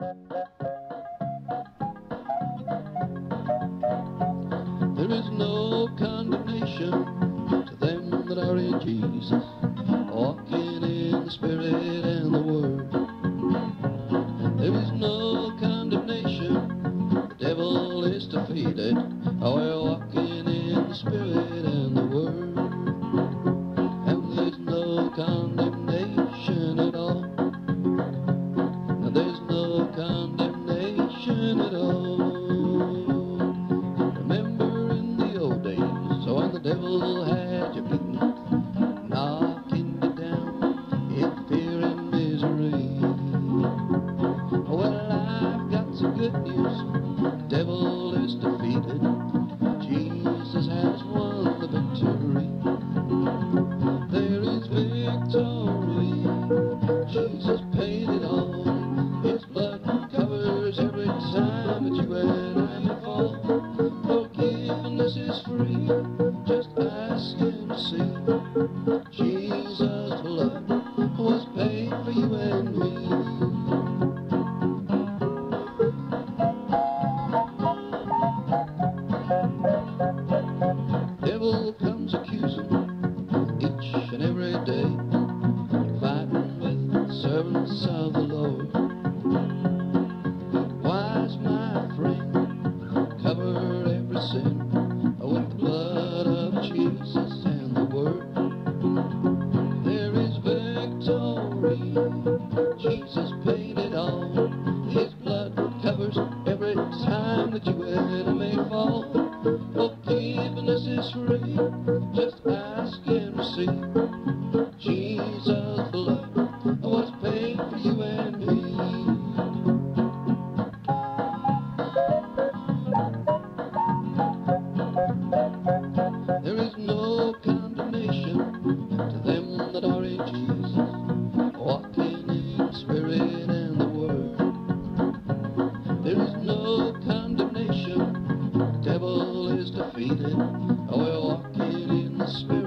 There is no condemnation to them that are in Jesus, walking in the Spirit and the Word. There is no condemnation, the devil is defeated, we're walking in the Spirit and the Word. And there's no condemnation at all. Now there's no condemnation at all. So when the devil had you beaten, knocking you down in fear and misery, well, I've got some good news. The devil is defeated. Jesus has won the victory. There is victory. Jesus paid it all. His blood covers every time that you and I fall. Forgiveness is free. Just ask him to see. Jesus' blood was paid for you and me. Devil comes accusing each and every day, fighting with servants of the Lord. Why's my friend cover every sin with the blood of Jesus and the Word? There is victory. Jesus paid it all. His blood covers every time that you and I may fall. Forgiveness is free. Just ask him to see. Jesus' blood was paid for you and me. There is no condemnation to them that are in Jesus, walking in the Spirit and the Word. There is no condemnation, the devil is defeated, we're walking in the Spirit.